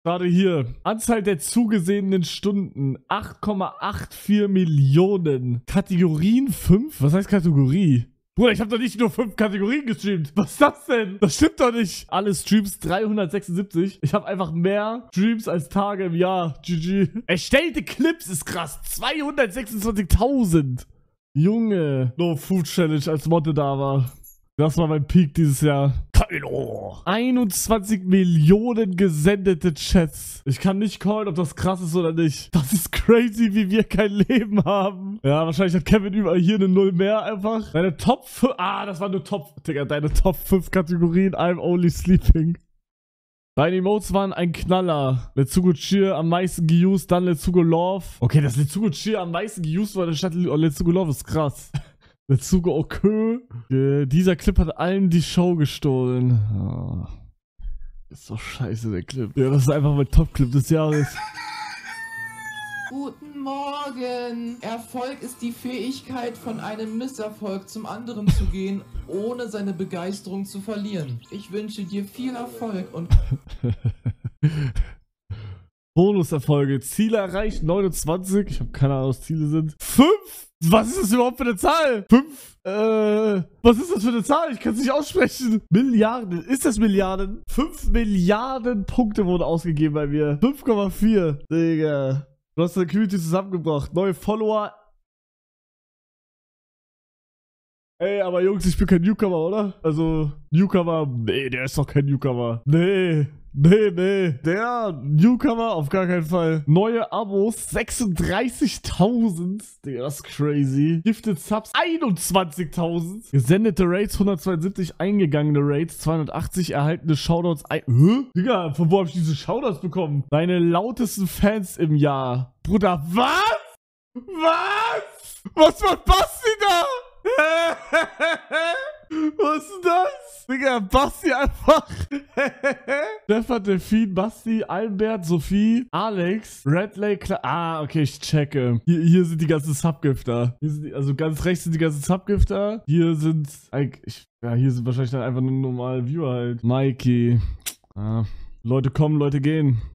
Gerade hier. Anzahl der zugesehenen Stunden. 8,84 Millionen. Kategorien 5? Was heißt Kategorie? Bruder, ich habe doch nicht nur 5 Kategorien gestreamt. Was ist das denn? Das stimmt doch nicht. Alle Streams 376. Ich habe einfach mehr Streams als Tage im Jahr. GG. Erstellte Clips ist krass. 226.000. Junge. No Food Challenge als Motto da war. Das war mein Peak dieses Jahr. Kylo. 21 Millionen gesendete Chats. Ich kann nicht callen, ob das krass ist oder nicht. Das ist crazy, wie wir kein Leben haben. Ja, wahrscheinlich hat Kevin überall hier eine 0 mehr einfach. Deine Top 5... Ah, das war nur Top... Digga, deine Top 5 Kategorien. I'm only sleeping. Deine Emotes waren ein Knaller. Let's Go Cheer am meisten geused, dann Let's Go Love. Okay, dass Let's Go Cheer am meisten geused war, statt Let's Go Love ist krass. Let's Go okay. Dieser Clip hat allen die Show gestohlen. Oh. Ist doch scheiße, der Clip. Ja, das ist einfach mein Top-Clip des Jahres. Guten Morgen. Erfolg ist die Fähigkeit, von einem Misserfolg zum anderen zu gehen, ohne seine Begeisterung zu verlieren. Ich wünsche dir viel Erfolg und... Bonuserfolge. Ziele erreicht 29. Ich habe keine Ahnung, was Ziele sind. 5! Was ist das überhaupt für eine Zahl? 5? Was ist das für eine Zahl? Ich kann es nicht aussprechen. Milliarden. Ist das Milliarden? 5 Milliarden Punkte wurden ausgegeben bei mir. 5,4. Digga. Du hast deine Community zusammengebracht. Neue Follower. Ey, aber Jungs, ich bin kein Newcomer, oder? Also, Newcomer. Nee, der ist doch kein Newcomer. Nee. Der Newcomer auf gar keinen Fall. Neue Abos 36.000. Digga, das ist crazy. Gifted Subs 21.000. Gesendete Raids 172. Eingegangene Raids 280. Erhaltene Shoutouts. Hä? Digga, von wo habe ich diese Shoutouts bekommen? Deine lautesten Fans im Jahr. Bruder, was? Was? Was macht Basti da? Was ist das? Digga, Basti einfach. Stefan, Delfin, Basti, Albert, Sophie, Alex, Redley, okay, ich checke. Hier sind die ganzen Subgifter. Also ganz rechts sind die ganzen Subgifter. Hier sind wahrscheinlich dann einfach nur normale Viewer halt. Mikey. Leute kommen, Leute gehen.